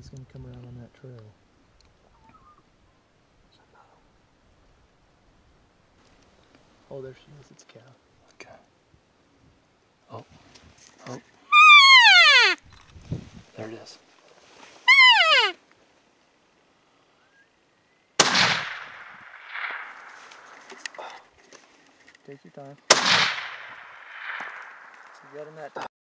he's going to come around on that trail. Oh, there she is. It's a cow. Okay. Oh. Oh. There it is. Take your time. You got him that time.